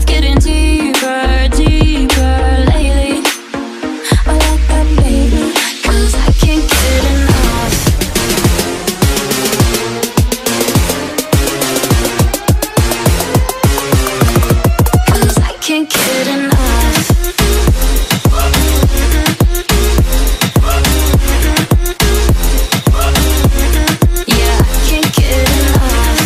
getting deeper, deeper lately. I like that, baby, 'cause I can't get enough. Can't get enough. Yeah, I can't get enough.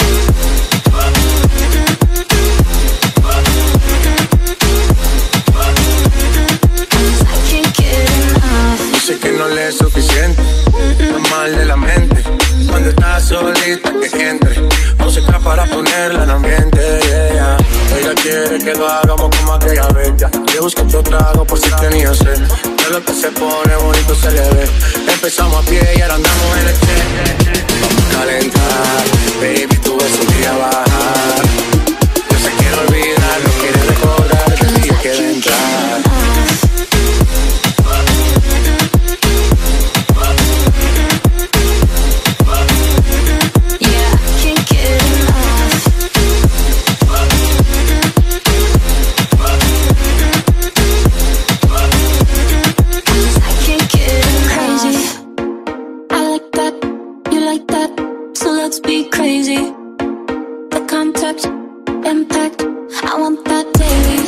I can't get enough. Dice que no le es suficiente, está mal de la mente. Cuando estás solita que entre música para ponerla en ambiente, yeah. Ella quiere que lo hagamos como aquella vez, ya. Le busco otro trago por si tenía sed. De lo que se pone bonito se le ve. Empezamos a pie y ahora andamos en el jet. Vamos a calentar, baby, tú ves un día bajar. Yo se quiere olvidar, no quiere recordar, de ti quiere entrar. Let's be crazy. The contact, impact, I want that daily.